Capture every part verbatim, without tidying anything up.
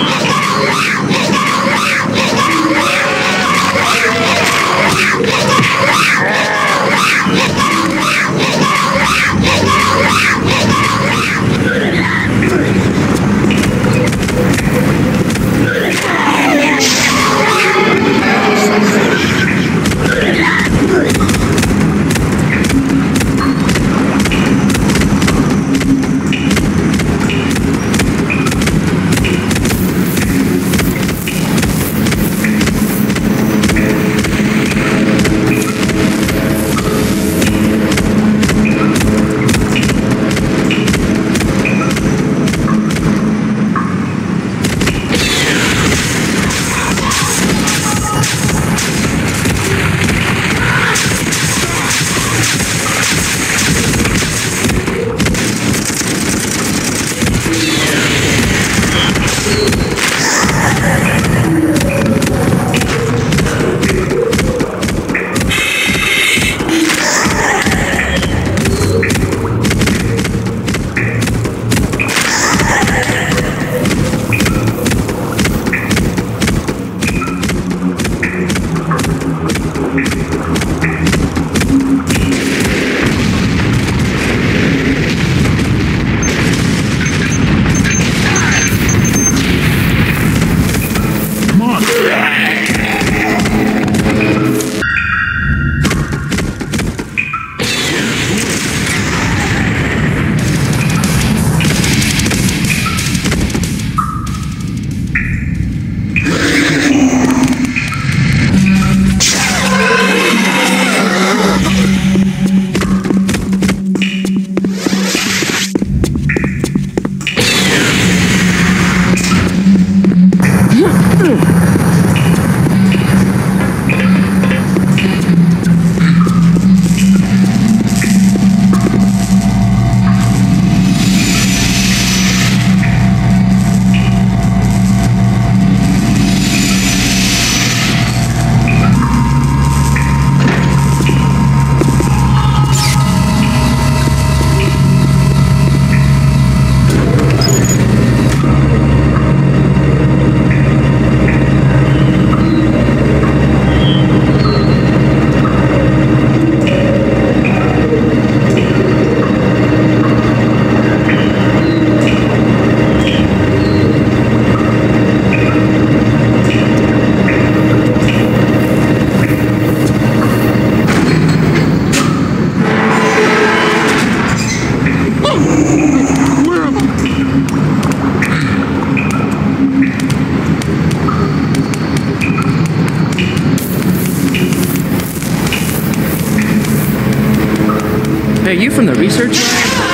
Are you from the research lab?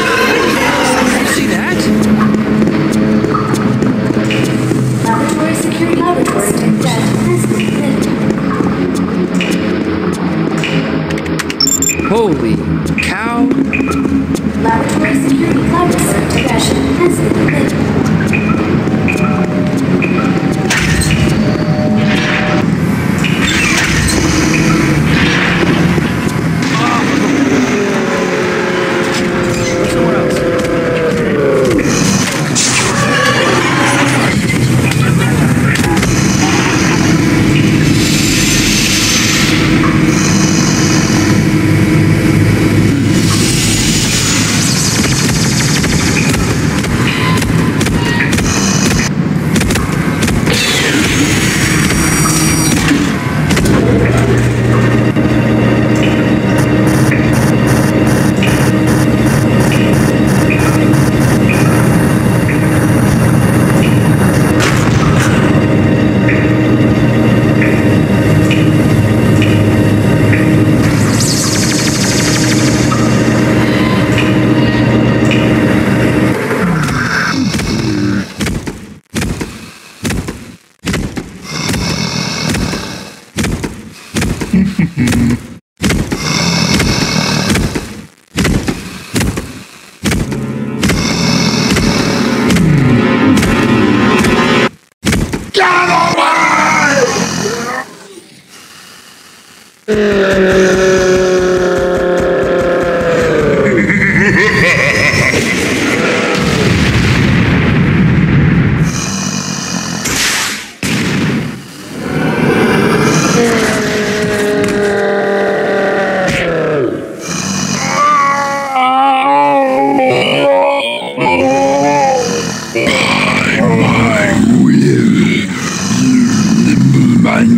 See that? Laboratory security laboratory tech has been Holy cow. Laboratory security laboratory tech has been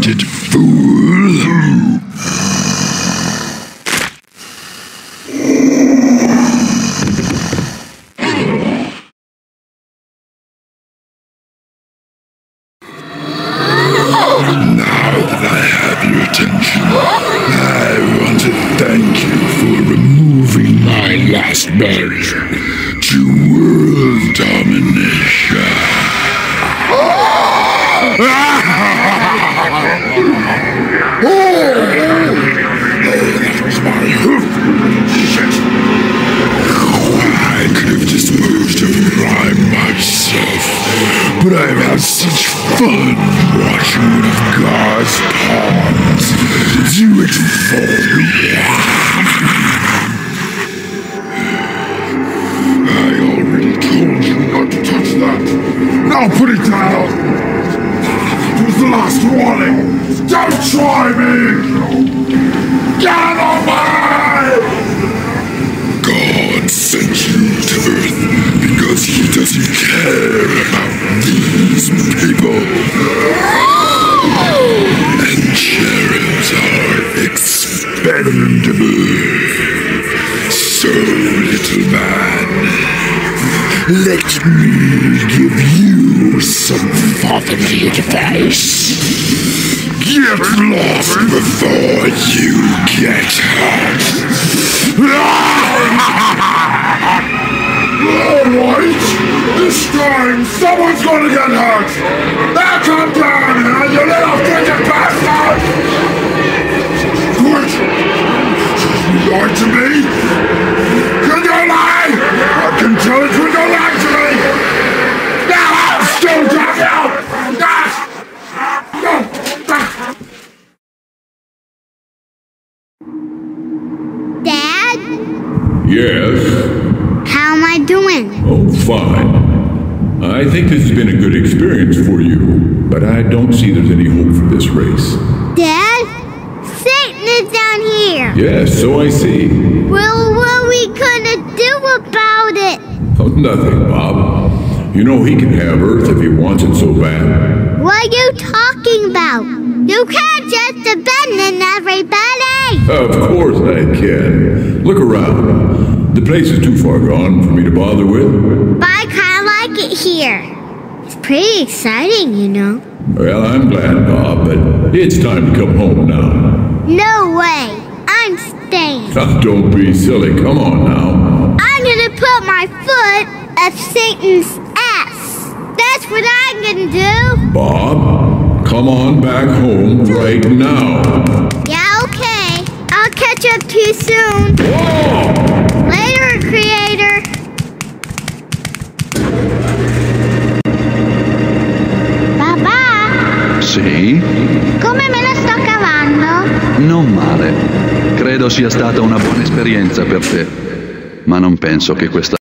it, fool! Now that I have your attention, I want to thank you for removing my last barrier to world domination. Oh, that was my hoof. Shit. I could have disposed of Prime myself, but I've had such fun watching one of God's pawns do it for me. I already told you not to touch that. Now put it down. It was the last warning. Don't try me. Get out of my way. God sent you to Earth because he doesn't care about these people. And cherubs are expendable. So, little man, let me give you some fatherly advice. Get lost before you get hurt. Alright, this time someone's gonna get hurt. Now come down here, you little freaking bastard! What? You lied to me? Can you lie? I can tell it when you lie to me! Now I'll still drop you! Dad? Yes? How am I doing? Oh, fine. I think this has been a good experience for you, but I don't see there's any hope for this race. Dad? Satan is down here. Yes, so I see. Well, what are we gonna do about it? Oh, nothing, Bob. You know he can have Earth if he wants it so bad. What are you talking about? You can't just abandon everybody! Of course I can. Look around. The place is too far gone for me to bother with. But I kinda like it here. It's pretty exciting, you know. Well, I'm glad, Bob, but it's time to come home now. No way! I'm staying. Now, don't be silly. Come on now. I'm gonna put my foot up Satan's ass. That's what I'm gonna do. Bob, come on back home right now. Yeah, okay. I'll catch up to you soon. Whoa! Later, creator. Papà, Sì? come me la sto cavando? Non male. Credo sia stata una buona esperienza per te. Ma non penso che questa